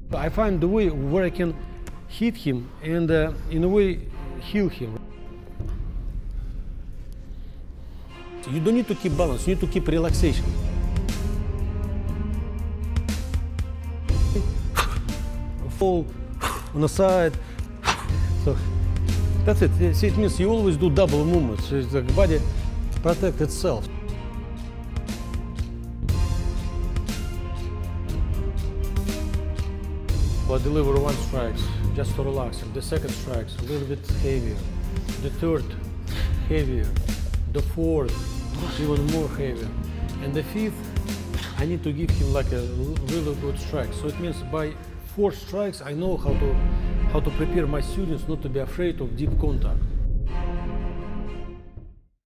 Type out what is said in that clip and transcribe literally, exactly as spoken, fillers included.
I find the way where I can hit him and uh, in a way heal him. You don't need to keep balance, you need to keep relaxation. Fall on the side. So that's it. See, it means you always do double movements. So the body protects itself. I deliver one strike just to relax him. The second strike a little bit heavier. The third heavier. The fourth even more heavier. And the fifth, I need to give him like a really good strike. So it means by four strikes I know how to how to prepare my students not to be afraid of deep contact.